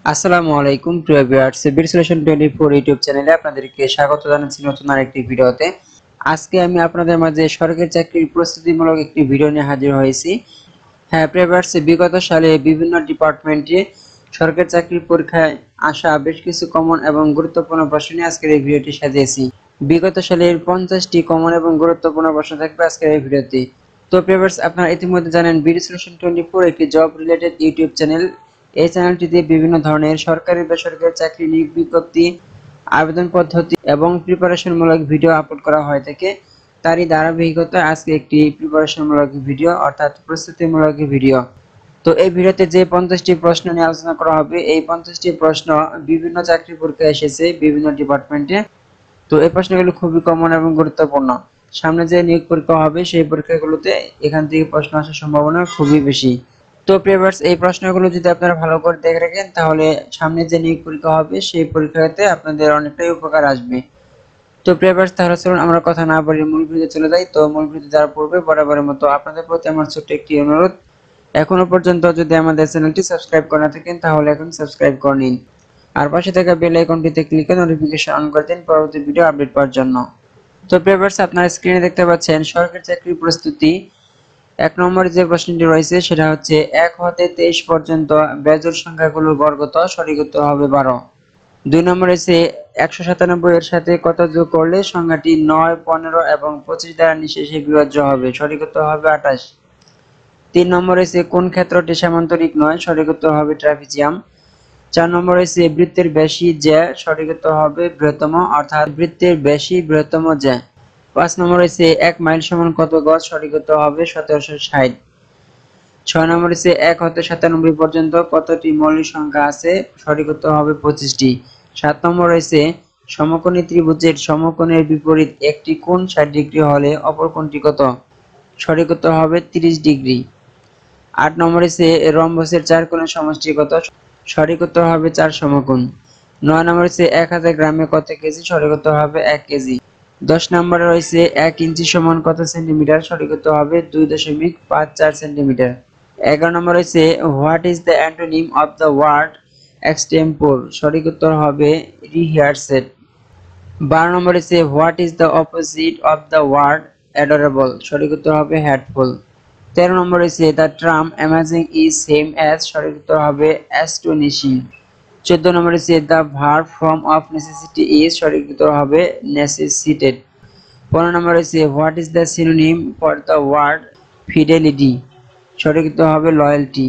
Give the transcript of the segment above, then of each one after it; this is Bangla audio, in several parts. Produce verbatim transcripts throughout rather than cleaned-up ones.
আসসালামু আলাইকুম প্রিয় ভিউয়ার্স, সিভিল সলিউশন চব্বিশ ইউটিউব চ্যানেলে আপনাদেরকে স্বাগত জানাচ্ছি নতুন আরেকটি ভিডিওতে। আজকে আমি আপনাদের মাঝে সরকারি চাকরির প্রস্তুতিমূলক একটি ভিডিও নিয়ে হাজির হয়েছি। হ্যাঁ প্রিয় ভিউয়ার্স, বিগত সালে বিভিন্ন ডিপার্টমেন্টে সরকারি চাকরির পরীক্ষায় আসা বেশ কিছু কমন এবং গুরুত্বপূর্ণ প্রশ্ন নিয়ে আজকের এই ভিডিওটি সাজিয়েছি। বিগত সালের পঞ্চাশটি কমন এবং গুরুত্বপূর্ণ প্রশ্ন থাকবে আজকের এই ভিডিওতে। তো প্রিয় ভিউয়ার্স, আপনারা ইতিমধ্যে জানেন সিভিল সলিউশন চব্বিশ একটি জব রিলেটেড ইউটিউব চ্যানেল। এই চ্যানেলটিতে বিভিন্ন ধরনের সরকারি বেসরকারি চাকরি নিয়োগ বিজ্ঞপ্তি, আবেদন পদ্ধতি এবং প্রিপারেশনমূলক ভিডিও আপলোড করা হয়ে থাকে। তারই ধারাবাহিকতায় আজকে একটি প্রিপারেশনমূলক ভিডিও অর্থাৎ প্রস্তুতিমূলক ভিডিও। তো এই ভিডিওতে যে পঞ্চাশটি প্রশ্ন নিয়ে আলোচনা করা হবে, এই পঞ্চাশটি প্রশ্ন বিভিন্ন চাকরি পরীক্ষায় এসেছে বিভিন্ন ডিপার্টমেন্টে। তো এই প্রশ্নগুলো খুবই কমন এবং গুরুত্বপূর্ণ। সামনে যে নিয়োগ পরীক্ষা হবে সেই পরীক্ষাগুলোতে এখান থেকে প্রশ্ন আসার সম্ভাবনা খুবই বেশি। তো প্রিয় ভিউয়ার্স, এই প্রশ্নগুলো যদি আপনারা ভালো করে দেখে রাখেন তাহলে সামনে যে নিয়োগ পরীক্ষা হবে সেই পরীক্ষাতে আপনাদের অনেকটাই উপকার আসবে। তো প্রিয় ভিউয়ার্স, তাহলে চলুন আমরা কথা না বলে মূল ভিডিওতে চলে যাই। তো মূল ভিডিওতে যাওয়ার পূর্বে বরাবরের মতো আপনাদের প্রতি আমার ছোট্ট একটি অনুরোধ, এখনো পর্যন্ত যদি আমাদের চ্যানেলটি সাবস্ক্রাইব করে না থাকেন তাহলে এখন সাবস্ক্রাইব করে নিন, আর পাশে থাকা বেল আইকনটিতে ক্লিক করে নোটিফিকেশন অন করে দিন পরবর্তী ভিডিও আপডেট পাওয়ার জন্য। তো প্রিয় ভিউয়ার্স, আপনারা স্ক্রিনে দেখতে পাচ্ছেন সরকারি চাকরির প্রস্তুতি। এক নম্বরে যে প্রশ্নটি রয়েছে সেটা হচ্ছে এক হতে তেইশ পর্যন্ত বেজোড় সংখ্যাগুলোর বর্গত, সঠিক উত্তর হবে বারো। দুই নম্বরে আছে একশো সাতানব্বই এর সাথে কত যোগ করলে সংখ্যাটি নয়, পনেরো এবং পঁচিশ দ্বারা নিঃশেষে বিভাজ্য হবে, সঠিক উত্তর হবে আঠাশ। তিন নম্বরে আছে কোন ক্ষেত্রটি সামান্তরিক নয়, সঠিক উত্তর হবে ট্রাপিজিয়াম। চার নম্বরে আছে বৃত্তের ব্যাসই জ্যা, সঠিক উত্তর হবে বৃহত্তম, অর্থাৎ বৃত্তের ব্যাসই বৃহত্তম জ্যা। পাঁচ নম্বরে আছে এক মাইল সমান কত গজ, সঠিক উত্তর হবে সতেরোশো ষাট। ছয় নম্বরে আছে এক হতে সাতানব্বই পর্যন্ত কতটি মৌলিক সংখ্যা আছে, সঠিক উত্তর হবে পঁচিশটি। সাত নম্বরে আছে সমকোণী ত্রিভুজের সমকোণের বিপরীত একটি কোণ ষাট ডিগ্রি হলে অপর কোণটি কত, সঠিক উত্তর হবে ত্রিশ ডিগ্রি। আট নম্বরে আছে রম্বসের চার কোণের সমষ্টি কত, সঠিক উত্তর হবে চার সমকোণ। নয় নম্বরে আছে এক হাজার গ্রামে কত কেজি, সঠিক উত্তর হবে এক কেজি। দশ নম্বরে রয়েছে এক ইঞ্চি সমান কত সেন্টিমিটার, সঠিক উত্তর হবে দুই দশমিক পাঁচ চার সেন্টিমিটার। এগারো নম্বর রয়েছে what is the antonym of the word extempore, সঠিক উত্তর হবে রিহার্সেড। বারো নম্বর রয়েছে what is the opposite of the word adorable, সঠিক উত্তর হবে হ্যাটফুল। তেরো নম্বর রয়েছে the term amazing is same as, সঠিক উত্তর হবে অ্যাস্টোনিশিং। চোদ্দ নম্বর রয়েছে the verb form of necessity is, সঠিক উত্তর হবে নেসেসিটেড। পনেরো নম্বর রয়েছে what is the synonym for the word fidelity, সঠিক উত্তর হবে লয়্যালটি।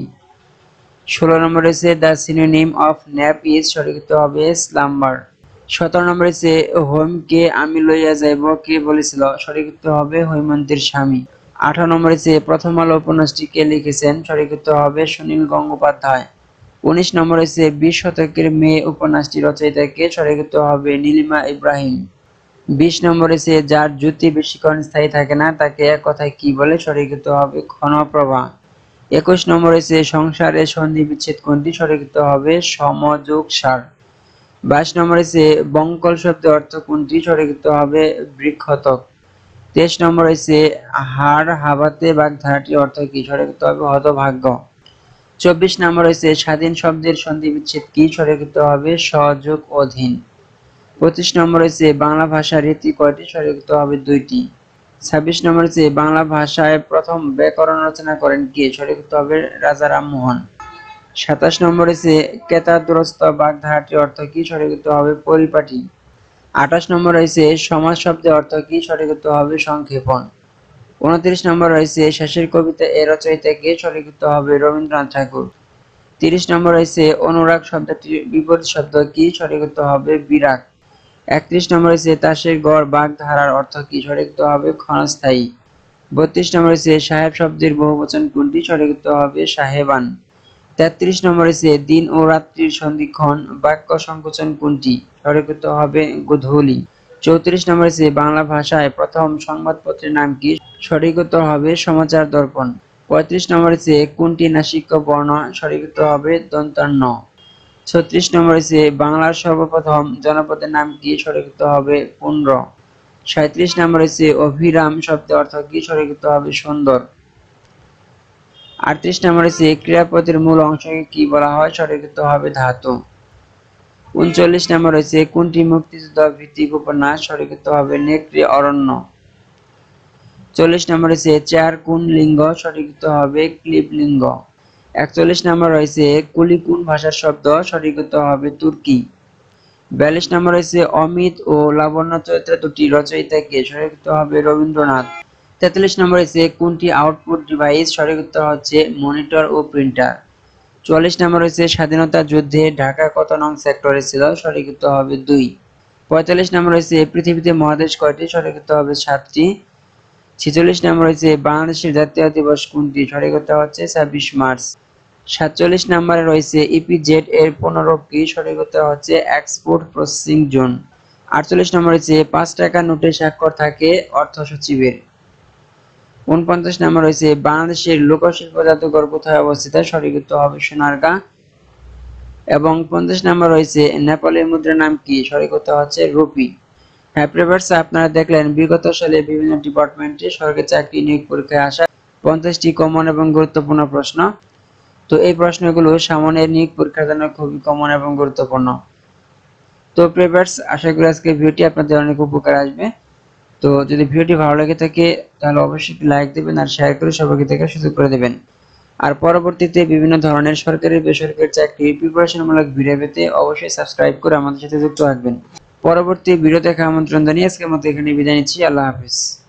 ষোলো নম্বর রয়েছে the synonym of nap is, সঠিক উত্তর হবে স্লাম্বার। সতেরো নম্বর রয়েছে হোমকে আমি লইয়া যাইব কে বলেছিল, সঠিক উত্তর হবে হৈমন্তীর স্বামী। আঠারো নম্বর রয়েছে প্রথম আলো উপন্যাসটি কে লিখেছেন, সঠিক উত্তর হবে সুনীল গঙ্গোপাধ্যায়। উনিশ নম্বর রয়েছে বিশ শতকের মেয়ে উপন্যাসটি রচয়িতা কে, সঠিক উত্তর হবে নীলিমা ইব্রাহিম। বিশ নম্বর রয়েছে যার জ্যোতি বেশিক্ষণ স্থায়ী থাকে না তাকে এক কথায় কি বলে, সঠিক উত্তর হবে ক্ষণপ্রভা। একুশ নম্বর রয়েছে সংসারে সন্ধি বিচ্ছেদ কোনটি, সঠিক উত্তর হবে সমযোগ সার। বাইশ নম্বর রয়েছে বঙ্কল শব্দের অর্থ কোনটি, সঠিক উত্তর হবে বৃক্ষতক। তেইশ নম্বর রয়েছে হাড় হাবাতে বাগধারাটির অর্থ কি, সঠিক উত্তর হবে হতভাগ্য। চব্বিশ নম্বর রয়েছে স্বাধীন শব্দের সন্ধি বিচ্ছেদ কি, সঠিক উত্তর হবে সযোগ অধীন। পঁচিশ নম্বর রয়েছে বাংলা ভাষার রীতি কয়টি, সঠিক উত্তর হবে দুইটি। ছাব্বিশ নম্বর রয়েছে বাংলা ভাষায় প্রথম ব্যাকরণ রচনা করেন কে, সঠিক উত্তর হবে রাজা রামমোহন। সাতাশ নম্বর রয়েছে কেতাদুরস্ত বাগধারাটির অর্থ কি, সঠিক উত্তর হবে পরিপাটি। আঠাশ নম্বর রয়েছে সমাজ শব্দের অর্থ কি, সঠিক উত্তর হবে সংক্ষেপণ। উনত্রিশ নম্বর রয়েছে শেষের কবিতা এর রচয়িতা কে, সঠিক উত্তর হবে রবীন্দ্রনাথ ঠাকুর। তিরিশ নম্বর রয়েছে অনুরাগ শব্দটির বিপরীত শব্দ কি, সঠিক উত্তর হবে বিরাগ। একত্রিশ নম্বর রয়েছে তাসের গড় বাগধারার অর্থ কি, সঠিক উত্তর হবে ক্ষণস্থায়ী। বত্রিশ নম্বর রয়েছে সাহেব শব্দের বহুবচন কোনটি, সঠিক উত্তর হবে সাহেবান। তেত্রিশ নম্বর রয়েছে দিন ও রাত্রির সন্ধিক্ষণ বাক্য সংকোচন কোনটি, সঠিক উত্তর হবে গোধূলি। চৌত্রিশ নম্বর রয়েছে বাংলা ভাষায় প্রথম সংবাদপত্রের নাম কি, সঠিক উত্তর হবে সমাচার দর্পণ। পঁয়ত্রিশ নম্বর রয়েছে কোনটি নাসিক্য বর্ণ, সঠিক উত্তর হবে দন্তান্ন। ছত্রিশ নম্বর রয়েছে বাংলার সর্বপ্রথম জনপদের নাম কি, সঠিক উত্তর হবে পুন্ড্র। সাঁইত্রিশ নম্বর রয়েছে অভিরাম শব্দের অর্থ কি, সঠিক উত্তর হবে সুন্দর। আটত্রিশ নম্বর হচ্ছে ক্রিয়াপদের মূল অংশকে কি বলা হয়? সঠিক উত্তর হবে ধাতু। উনচল্লিশ নম্বর হচ্ছে কোনটি মুক্তিযুদ্ধ ভিত্তিক উপন্যাস? সঠিক উত্তর হবে নেকড়ে অরণ্য। চল্লিশ নম্বর হচ্ছে চেয়ার কোন লিঙ্গ? সঠিক উত্তর হবে ক্লিব লিঙ্গ। একচল্লিশ নম্বর রয়েছে কুলি কোন ভাষার শব্দ? সঠিক উত্তর হবে তুর্কি। বিয়াল্লিশ নম্বর রয়েছে অমিত ও লাবণ্য চরিত্র দুটি রচয়িতা কে? সঠিক উত্তর হবে রবীন্দ্রনাথ। তেতাল্লিশ নম্বর রয়েছে কোনটি আউটপুট ডিভাইস? সঠিক উত্তর হচ্ছে মনিটর ও প্রিন্টার। চুয়াল্লিশ নম্বর রয়েছে স্বাধীনতা যুদ্ধে ঢাকা কত নং সেক্টরে ছিল? সঠিক উত্তর হবে দুই। পঁয়তাল্লিশ নম্বর রয়েছে পৃথিবীতে মহাদেশ কয়টি? সঠিক উত্তর হবে সাতটি। ছেচল্লিশ নম্বর রয়েছে বাংলাদেশের জাতীয় দিবস কোনটি? সঠিক উত্তর হচ্ছে ছাব্বিশ মার্চ। সাতচল্লিশ নম্বরে রয়েছে ইপিজেড এর পুনরূপ কি? সঠিক উত্তর হচ্ছে এক্সপোর্ট প্রসেসিং জোন। আটচল্লিশ নম্বর রয়েছে পাঁচ টাকা নোটে স্বাক্ষর থাকে অর্থ সচিবের। উনপঞ্চাশ নম্বর রয়েছে বাংলাদেশের লোকশিল্প জাদুঘর কোথায় অবস্থিত? সঠিক উত্তর হবে সোনারগাঁ। এবং পঞ্চাশ নম্বর রয়েছে নেপালের মুদ্রার নাম কি? সঠিক উত্তর হচ্ছে রুপি। হ্যাঁ প্রিভিয়াস আপনারা দেখলেন বিগত সালে বিভিন্ন ডিপার্টমেন্টে সরকারি চাকরি নিয়োগ পরীক্ষায় আসা পঞ্চাশটি কমন এবং গুরুত্বপূর্ণ প্রশ্ন। তো এই প্রশ্নগুলো সামনের নিয়োগ পরীক্ষার জন্য খুবই কমন এবং গুরুত্বপূর্ণ। তো প্রিভিয়াস আশা করি আজকে ভিডিওটি আপনাদের অনেক উপকার আসবে। তো যদি ভিডিওটি ভালো লেগে থাকে তাহলে অবশ্যই লাইক দিবেন আর শেয়ার করে সবাইকে দেখার সুযোগ করে দেবেন। আর পরবর্তীতে বিভিন্ন ধরনের সরকারি বেসরকারি চাকরি প্রিপারেশনমূলক ভিডিও পেতে অবশ্যই সাবস্ক্রাইব করে আমাদের সাথে যুক্ত থাকবেন। পরবর্তী ভিডিও দেখার আমন্ত্রণ জানিয়ে আজকের মতো এখানে বিদায় নিচ্ছি। আল্লাহ হাফেজ।